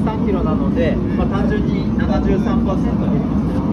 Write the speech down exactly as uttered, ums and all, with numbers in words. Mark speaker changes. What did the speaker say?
Speaker 1: さんキロなので、まあ、単純にななじゅうさんパーセント減りますよ。